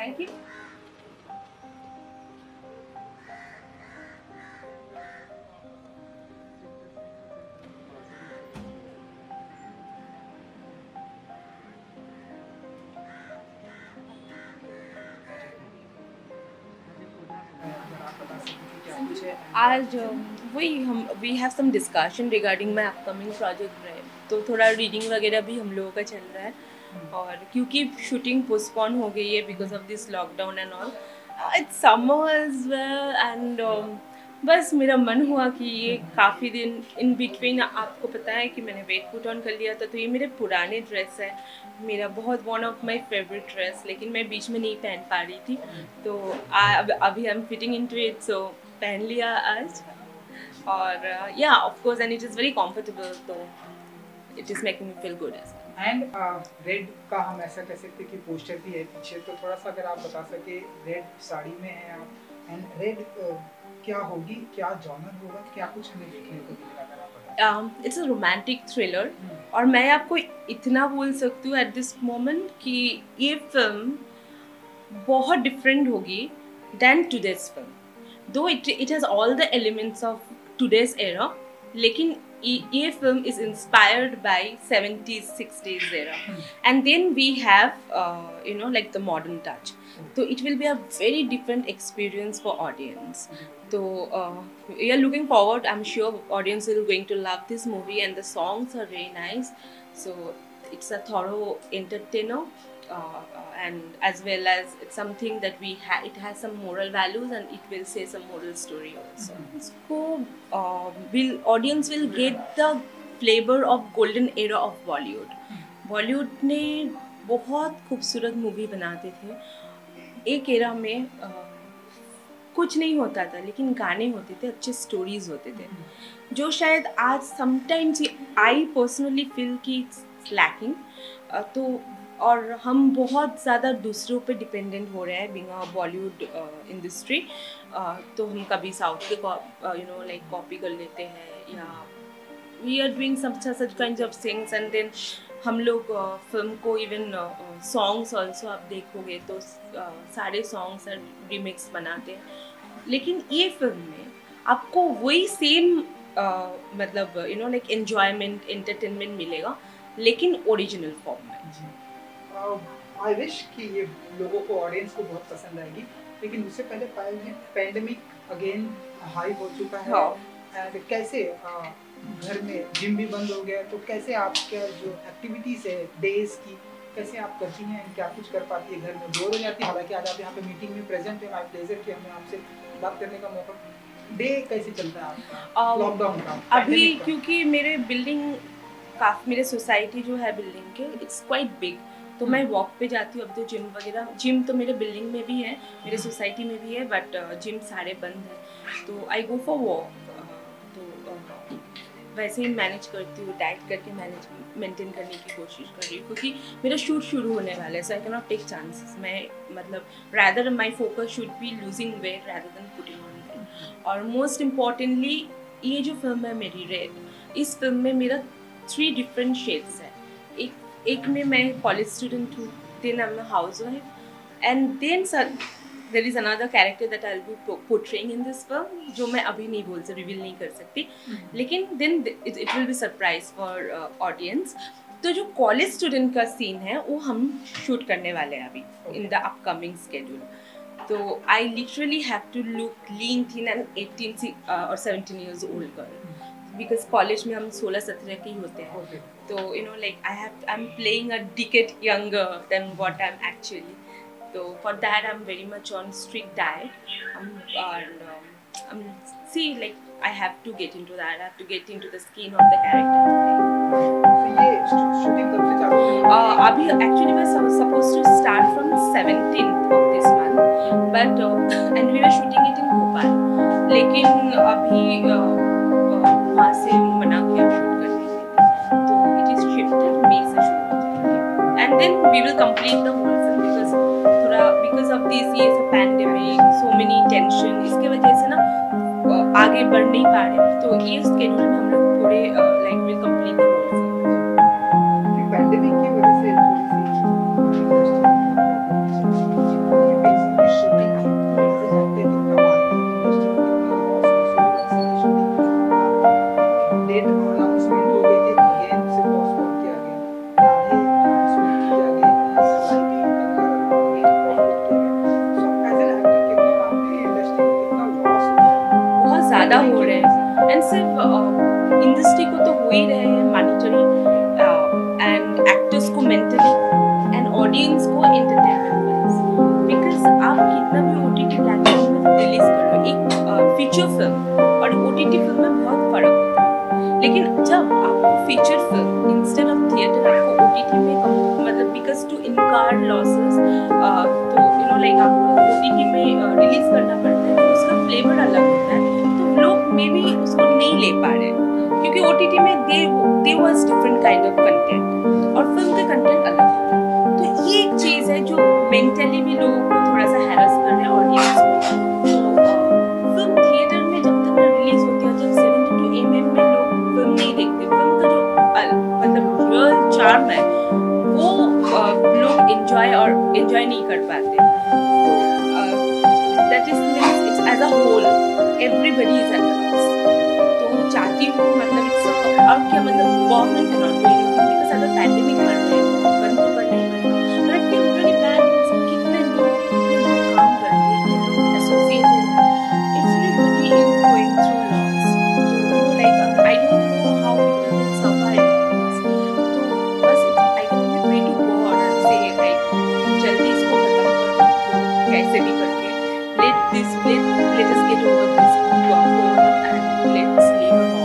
Thank you. आज वही हम we have some discussion regarding my upcoming project रहे, तो थोड़ा रीडिंग वगैरह भी हम लोगों का चल रहा है। और क्योंकि शूटिंग पोस्टपोन हो गई है because of this lockdown and all, it's summer as well and बस मेरा मन हुआ कि ये काफ़ी दिन इन बिटवीन, आपको पता है कि मैंने वेट पुट ऑन कर लिया था, तो ये मेरे पुराने ड्रेस है, मेरा बहुत one of my favourite dress, लेकिन मैं बीच में नहीं पहन पा रही थी, तो अभी I am fitting in to it, so पहन लिया आज। और या of course and it is very comfortable, तो it is making me feel good as. And red का हम ऐसा कह सकते कि पोस्टर भी है पीछे, तो थोड़ा सा अगर आप बता सके, रेड साड़ी में है आप, एंड रेड क्या होगी, क्या जॉनर होगा, क्या कुछ हमें देखने को मिलेगा अगर आप बताएं? इट्स अ रोमांटिक थ्रिलर, और मैं आपको इतना बोल सकती हूँ एट दिस मोमेंट कि ये फिल्म बहुत डिफरेंट होगी than today's film, though it has all the elements of today's era, लेकिन ये film is inspired by 70s 60s एरा, and then we have you know like the modern touch, तो it will be a very different experience for audience. So we are looking forward. I'm sure audience will going to love this movie, and the songs are very nice. So it's a thorough entertainer, and as well as it's something that it has some moral values, and it will say some moral story also. So audience will get the flavor of golden era of Bollywood. Bollywood ने बहुत खूबसूरत movie बनाते थे एक era में, कुछ नहीं होता था लेकिन गाने होते थे, अच्छे स्टोरीज होते थे, जो शायद आज समटाइम्स आई पर्सनली फील कि इट्स लैकिंग। तो और हम बहुत ज़्यादा दूसरों पे डिपेंडेंट हो रहे हैं बीइंग अ बॉलीवुड इंडस्ट्री, तो हम कभी साउथ के यू नो लाइक कॉपी कर लेते हैं, या we are doing such kinds of things, and then हम लोग फिल्म को इवन सॉन्ग्स ऑल्सो आप देखोगे तो सारे सॉन्ग्स रिमिक्स बनाते हैं, लेकिन ये फिल्म में आपको वही सेम मतलब you know like enjoyment entertainment मिलेगा, लेकिन ओरिजिनल फॉर्म में। आई विश कि ये लोगों को, ऑडियंस को बहुत पसंद आएगी, लेकिन उससे पहले पैंडेमिक अगेन हाई हो चुका है, एंड कैसे घर में जिम भी बंद हो गया, तो कैसे आपके जो एक्टिविटीज़ है डेज की, कैसे आप करती हैं, क्या कुछ कर पाती है, घर में बोर हो जाती है, हालांकि आज आप यहाँ पे मीटिंग में प्रेजेंट है, माय प्लेजर कि हमें आपसे बात करने का मौका, डे कैसे चलता है आपका लॉकडाउन का अभी? क्योंकि मेरे बिल्डिंग काफ़ी, मेरे सोसाइटी जो है बिल्डिंग के इट्स क्वाइट बिग, तो मैं वॉक पे जाती हूँ। अब तो जिम वगैरह, जिम तो मेरे बिल्डिंग में भी है, मेरे सोसाइटी में भी है, बट जिम सारे बंद हैं, तो आई गो फॉर वॉक, तो वैसे ही मैनेज करती हूँ, डाइट करके मेंटेन करने की कोशिश कर रही हूँ, क्योंकि मेरा शूट शुरू होने वाला है, so I can not take chances. मैं मतलब rather my focus should be losing weight rather than putting on weight. और मोस्ट इम्पॉर्टेंटली ये जो फिल्म है मेरी रेड, इस फिल्म में मेरा 3 डिफरेंट शेड्स है। एक में मैं कॉलेज स्टूडेंट हूँ, then I am a housewife, and then there is another character that I'll be portraying in this film, जो मैं अभी नहीं बोल सकती, रिवील नहीं कर सकती, लेकिन then it will be surprise for audience। तो जो कॉलेज स्टूडेंट का सीन है वो हम शूट करने वाले हैं अभी in the upcoming schedule। तो I literally have to look lean, thin and 18 or 17 years old girl, because college में हम 16-17 के ही होते हैं, तो you know like I'm playing a decade younger than what I'm actually। So for that I'm very much on strict diet, see like I have to get into that, I have to get into the skin of the character। ये shooting कब से चालू होगी? अभी actually we're supposed to start from 17th of this month, but and we were shooting it in Bhopal, लेकिन अभी वहाँ से मना किया शूट करने के लिए, तो it is shifted, May से शुरू हो जाएगी, and then we will complete the whole film, because of this ये सब पैंडेमिक, so many tension, इसके वजह से ना आगे बढ़ नहीं पा रहे, तो ये स्केड्यूल में हम लोग पूरे like will complete the whole film। Pandemic की वजह से थोड़ी सी एक्सपेंसिव इंडस्ट्री को तो हो ही रहे हैं मॉनिटरी, एंड एक्टर्स को मेंटली एंड ऑडियंस को एंटरटेनमेंट वाइज, बिकॉज आप कितना भी OTT प्लेटफॉर्म में रिलीज कर लो, एक फीचर फिल्म और OTT फिल्म में बहुत फर्क होता है। लेकिन जब आपको feature film instead of theatre आपको OTT में मतलब बिकॉज टू इनकार लॉसेस, तो यू नो लाइक आपको OTT में रिलीज करना पड़ता है, तो उसका फ्लेवर अलग होता है, तो लोग मे बी उसको नहीं ले पा रहे हैं क्योंकि OTT में they was different kind of content और फिल्म का कंटेंट अलग होता है। तो ये एक चीज़ है जो मेंटली भी लोगों को थोड़ा सा हैरस कर रहे हैं ऑडियंस को। तो फिल्म थिएटर में जब तक रिलीज होती है, जब 72 mm में लोग फिल्म नहीं देखते, फिल्म का जो मतलब रियल चार्म है वो लोग एंजॉय नहीं कर पाते। तो that is means it's as a whole everybody is at तो चाहती हूँ मतलब इट्स और क्या मतलब government not doing anything because अगर पैंडेमिक बढ़ रहे हैं बंद तो करना ही पड़ेगा, but I feel really bad कितने लोग काम कर रहे हैं, कितने लोग associated, everybody is going through loss, like I don't know how we will survive. तो बस I can only pray to god and say like जल्दी इसको खत्म कर दो कैसे भी करके, let us get over this corona and let's live